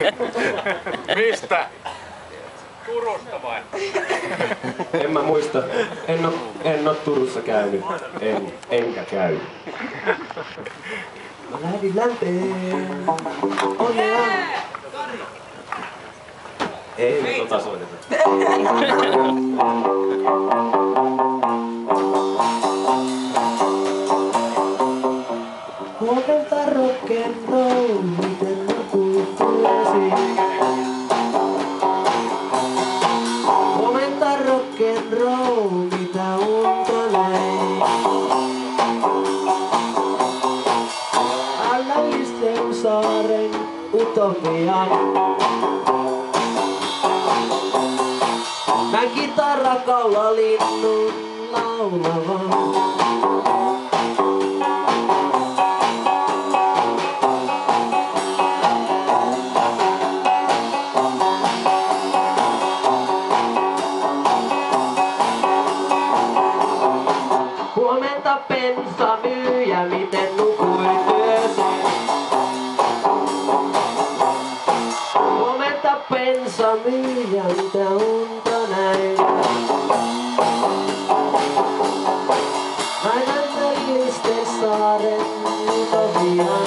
Mistä? Turusta vai? En mä muista. En oo Turussa käynyt. Enkä käy. Mä lähdin länteen. Onnea! Ei me tota soiteta. Huomenta rock'n'roll, miten nukutuesi. Huomenta rock'n'roll, mitä unta näin. Anna Listeunsaaren utopian. Mä kitarakaula linnun laulavan. Huomenta bensamyyjä, miten nukuit yösi? Huomenta bensamyyjä, mitä unta näin? Mä näytän Listeunsaaren utopian.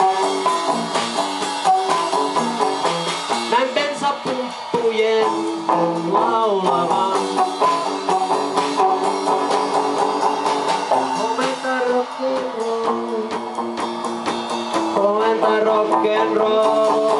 Näin bensapumppujen laulavan. Huomenta rock'n'roll.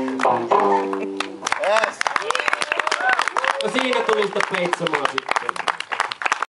Yes. No siinä tuli sitä Jättömaa sitten.